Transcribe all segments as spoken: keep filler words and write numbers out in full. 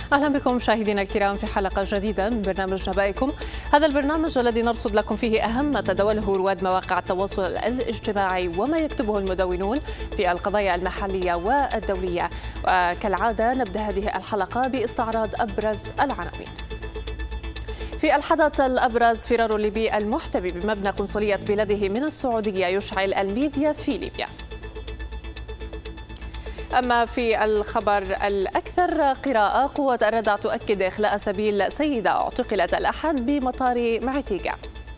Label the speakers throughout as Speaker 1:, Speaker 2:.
Speaker 1: أهلا بكم مشاهدينا الكرام في حلقة جديدة من برنامج نبائكم. هذا البرنامج الذي نرصد لكم فيه أهم ما تداوله رواد مواقع التواصل الاجتماعي وما يكتبه المدونون في القضايا المحلية والدولية. وكالعادة نبدأ هذه الحلقة باستعراض أبرز العناوين. في الحدث الأبرز، فرار الليبي المحتمي بمبنى قنصلية بلاده من السعودية يشعل الميديا في ليبيا. أما في الخبر الأكثر قراءة، قوة الردع تؤكد إخلاء سبيل سيدة اعتقلت الأحد بمطار معتيقة.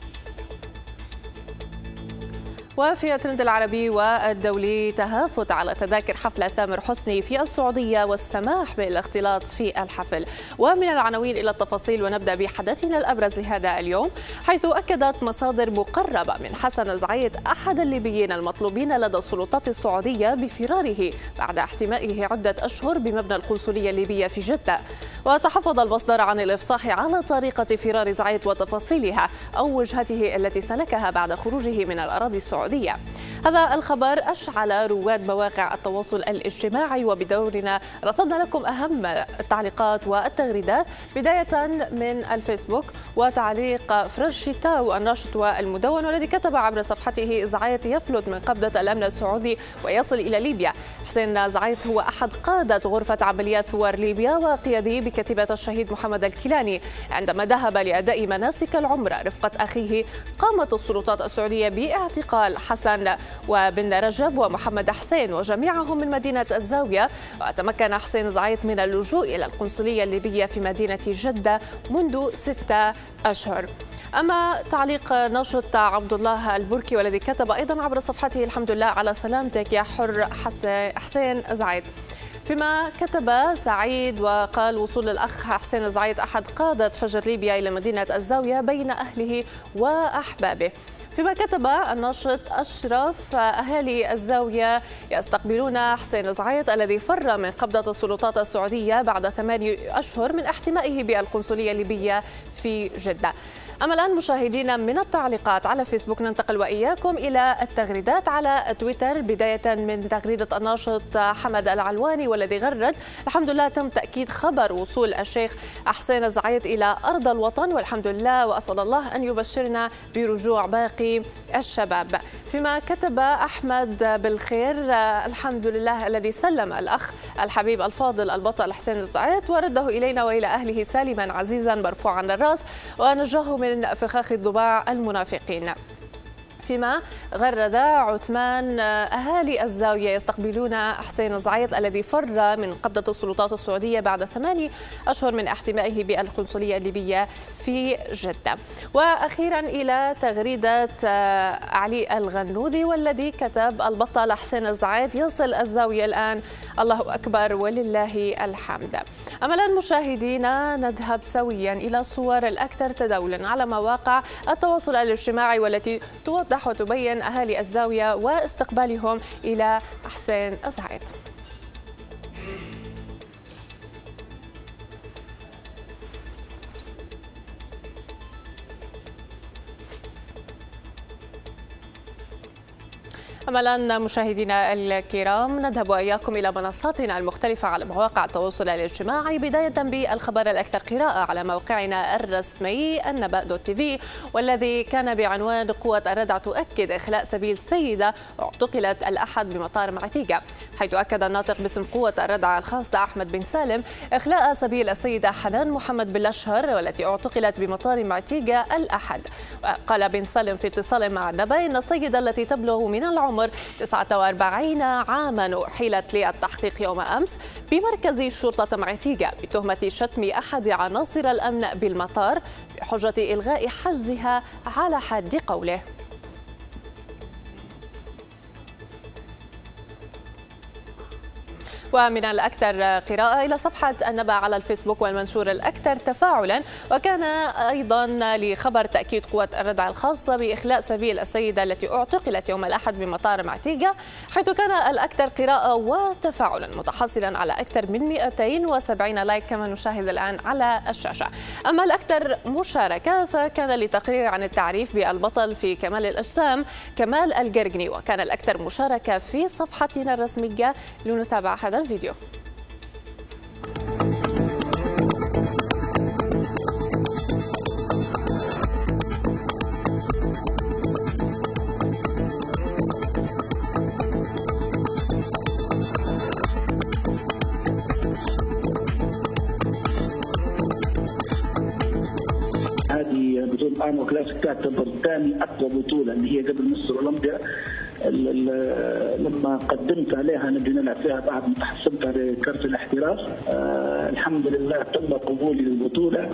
Speaker 1: وفي الترند العربي والدولي، تهافت على تذاكر حفلة تامر حسني في السعودية والسماح بالاختلاط في الحفل. ومن العناوين إلى التفاصيل، ونبدأ بحدثنا الأبرز هذا اليوم، حيث أكدت مصادر مقربة من حسن زعيد أحد الليبيين المطلوبين لدى السلطات السعودية بفراره بعد احتمائه عدة أشهر بمبنى القنصلية الليبية في جدة. وتحفظ المصدر عن الإفصاح على طريقة فرار زعيد وتفاصيلها أو وجهته التي سلكها بعد خروجه من الأراضي السعودية. هذا الخبر أشعل رواد مواقع التواصل الاجتماعي، وبدورنا رصدنا لكم أهم التعليقات والتغريدات، بداية من الفيسبوك وتعليق فرج شتاو الناشط والمدون، والذي كتب عبر صفحته: زعيد يفلت من قبضة الأمن السعودي ويصل إلى ليبيا. حسين زعيد هو أحد قادة غرفة عمليات ثوار ليبيا وقيادي بكتيبة الشهيد محمد الكيلاني. عندما ذهب لأداء مناسك العمرة رفقة أخيه، قامت السلطات السعودية باعتقال حسن وبن رجب ومحمد حسين وجميعهم من مدينة الزاوية. وتمكن حسين زعيد من اللجوء إلى القنصلية الليبية في مدينة جدة منذ ستة أشهر. أما تعليق ناشط عبد الله البركي، والذي كتب أيضا عبر صفحته: الحمد لله على سلامتك يا حر حسين زعيد. فيما كتب سعيد وقال: وصول الأخ حسين زعيد أحد قادة فجر ليبيا إلى مدينة الزاوية بين أهله وأحبابه. فيما كتب الناشط أشرف: أهالي الزاوية يستقبلون حسين زعيد الذي فر من قبضة السلطات السعودية بعد ثمانية أشهر من احتمائه بالقنصلية الليبية في جدة. أما الآن مشاهدينا، من التعليقات على فيسبوك ننتقل وإياكم إلى التغريدات على تويتر، بداية من تغريدة الناشط حمد العلواني، والذي غرد: الحمد لله تم تأكيد خبر وصول الشيخ حسين زعيد إلى أرض الوطن والحمد لله، وأسأل الله أن يبشرنا برجوع باقي الشباب. فيما كتب أحمد بالخير: الحمد لله الذي سلم الأخ الحبيب الفاضل البطل حسين زعيد ورده إلينا وإلى أهله سالما عزيزا مرفوعا الرأس ونجاه من من فخاخ الضباع المنافقين. فيما غرد عثمان: أهالي الزاوية يستقبلون حسين زعيد الذي فر من قبضة السلطات السعودية بعد ثماني أشهر من احتمائه بالقنصلية الليبية في جدة. وأخيرا إلى تغريدة علي الغنودي، والذي كتب: البطل حسين زعيد يصل الزاوية الآن، الله أكبر ولله الحمد. أما الآن مشاهدينا نذهب سويا إلى الصور الأكثر تداولا على مواقع التواصل الاجتماعي، والتي توضح وتبين أهالي الزاوية واستقبالهم إلى حسين زعيد. أما الآن مشاهدينا الكرام نذهب وإياكم إلى منصاتنا المختلفة على مواقع التواصل الاجتماعي، بداية بالخبر الأكثر قراءة على موقعنا الرسمي النبأ دوت تي في، والذي كان بعنوان: قوة الردع تؤكد إخلاء سبيل سيدة اعتقلت الأحد بمطار معتيقة. حيث أكد الناطق باسم قوة الردع الخاص أحمد بن سالم إخلاء سبيل السيدة حنان محمد بن الأشهر، والتي اعتقلت بمطار معتيقة الأحد. وقال بن سالم في اتصال مع النبأ إن السيدة التي تبلغ من العمر تسعة وأربعين عاما أحيلت للتحقيق يوم أمس بمركز شرطة معتيقة بتهمة شتم أحد عناصر الأمن بالمطار بحجة إلغاء حجزها على حد قوله. ومن الأكثر قراءة إلى صفحة النبأ على الفيسبوك والمنشور الأكثر تفاعلا، وكان أيضا لخبر تأكيد قوة الردع الخاصة بإخلاء سبيل السيدة التي اعتقلت يوم الأحد بمطار معتيقة، حيث كان الأكثر قراءة وتفاعلا متحصلا على أكثر من مئتين وسبعين لايك كما نشاهد الآن على الشاشة. أما الأكثر مشاركة فكان لتقرير عن التعريف بالبطل في كمال الأجسام كمال القرقني، وكان الأكثر مشاركة في صفحتنا الرسمية. لنتابع هذا الفيديو.
Speaker 2: الآن وكلاسيك تعتبر ثاني أقوى بطولة اللي هي قبل مصر أولمبيا. لما قدمت عليها نبي نلعب فيها بعد ما تحصلت على كرت الاحتراف. آه الحمد لله تم قبولي للبطولة.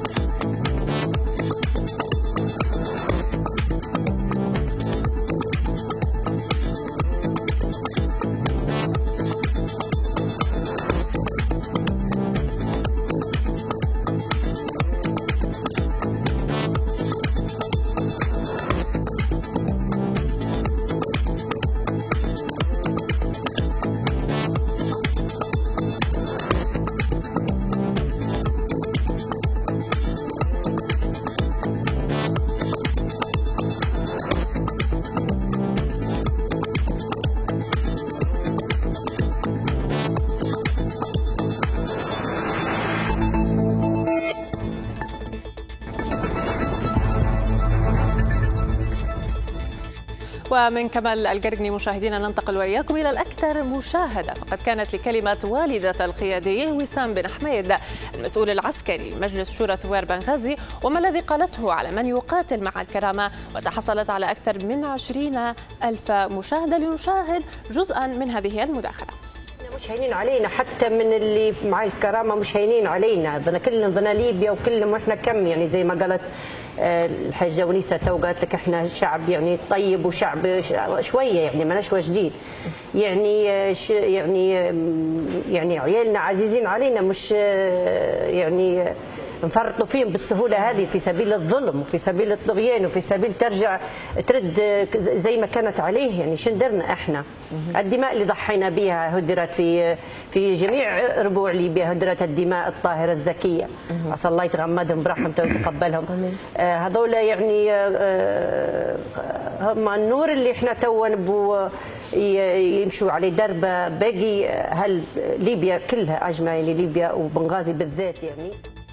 Speaker 1: ومن كمال القرقني مشاهدينا ننتقل وإياكم إلى الأكثر مشاهدة، فقد كانت لكلمة والدة القيادي وسام بن حميد المسؤول العسكري لمجلس شورى ثوار بنغازي وما الذي قالته على من يقاتل مع الكرامة، وتحصلت على أكثر من عشرين ألف مشاهدة. لنشاهد جزءا من هذه المداخلة.
Speaker 3: مش هينين علينا حتى من اللي مع الكرامه، مش هينين علينا، ضنا كلنا ضنا ليبيا وكلنا واحنا كم يعني زي ما قالت الحاجه ونيسه تو قالت لك احنا شعب يعني طيب وشعب شويه يعني ماناش واجدين يعني يعني يعني عيالنا عزيزين علينا، مش يعني نفرطوا فيهم بالسهوله هذه في سبيل الظلم وفي سبيل الطغيان وفي سبيل ترجع ترد زي ما كانت عليه. يعني شن درنا احنا؟ الدماء اللي ضحينا بها هدرت في في جميع ربوع ليبيا، هدرت الدماء الطاهره الزكيه، عسى الله يتغمدهم برحمته ويتقبلهم. آه هذول يعني آه هم النور اللي احنا تو نبو يمشوا عليه دربه باقي. هل ليبيا كلها اجمع يعني ليبيا وبنغازي بالذات يعني.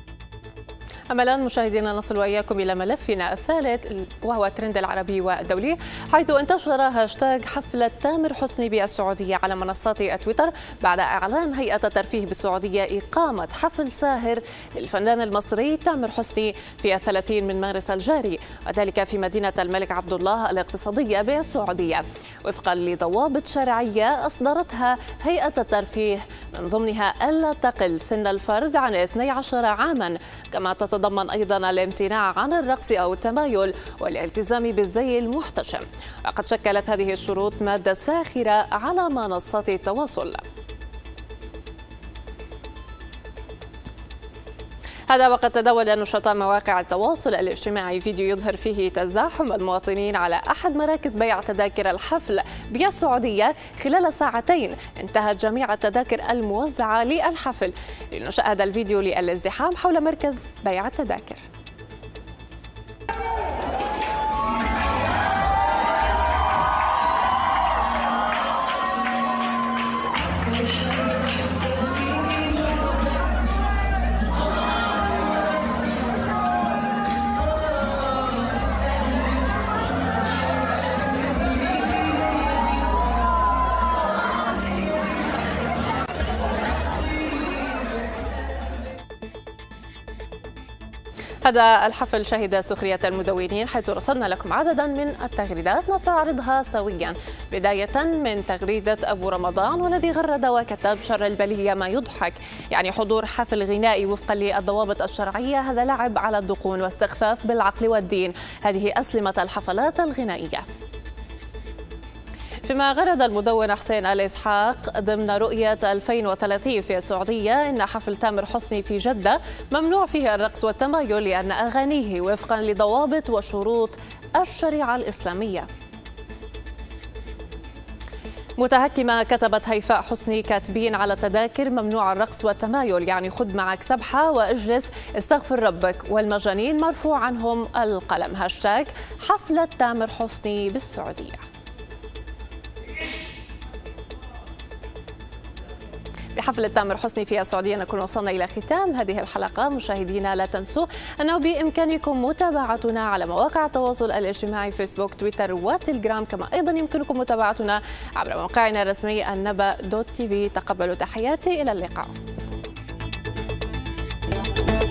Speaker 1: أما الآن مشاهدينا نصل وإياكم إلى ملفنا الثالث وهو الترند العربي والدولي، حيث انتشر هاشتاج حفلة تامر حسني بالسعودية على منصات تويتر بعد إعلان هيئة الترفيه بالسعودية إقامة حفل ساهر للفنان المصري تامر حسني في الثلاثين من مارس الجاري، وذلك في مدينة الملك عبد الله الاقتصادية بالسعودية وفقا لضوابط شرعية أصدرتها هيئة الترفيه، من ضمنها ألا تقل سن الفرد عن اثني عشر عاما، كما تتضمن أيضا الامتناع عن الرقص أو التمايل والالتزام بالزي المحتشم. وقد شكلت هذه الشروط مادة ساخرة على منصات التواصل. هذا وقد تداول نشطاء مواقع التواصل الاجتماعي فيديو يظهر فيه تزاحم المواطنين على أحد مراكز بيع تذاكر الحفل بالسعودية خلال ساعتين انتهت جميع التذاكر الموزعة للحفل. لنشاهد الفيديو للازدحام حول مركز بيع التذاكر. هذا الحفل شهد سخرية المدونين، حيث رصدنا لكم عددا من التغريدات نستعرضها سويا، بداية من تغريدة أبو رمضان والذي غرد وكتب: شر البلية ما يضحك، يعني حضور حفل غنائي وفقا للضوابط الشرعية هذا لعب على الدقون واستخفاف بالعقل والدين، هذه أسلمة الحفلات الغنائية. فيما غرد المدون حسين آل إسحاق ضمن رؤية ألفين وثلاثين في السعودية إن حفل تامر حسني في جدة ممنوع فيه الرقص والتمايل لأن أغانيه وفقا لضوابط وشروط الشريعة الإسلامية. متهكمة كتبت هيفاء حسني كاتبين على التذاكر: ممنوع الرقص والتمايل، يعني خذ معك سبحة واجلس استغفر ربك، والمجانين مرفوع عنهم القلم. هاشتاج حفلة تامر حسني بالسعودية. بحفلة تامر حسني في السعودية نكون وصلنا إلى ختام هذه الحلقة. مشاهدينا لا تنسوا أنه بإمكانكم متابعتنا على مواقع التواصل الاجتماعي فيسبوك تويتر وتليجرام، كما أيضا يمكنكم متابعتنا عبر موقعنا الرسمي النبأ دوت تي في. تقبلوا تحياتي، إلى اللقاء.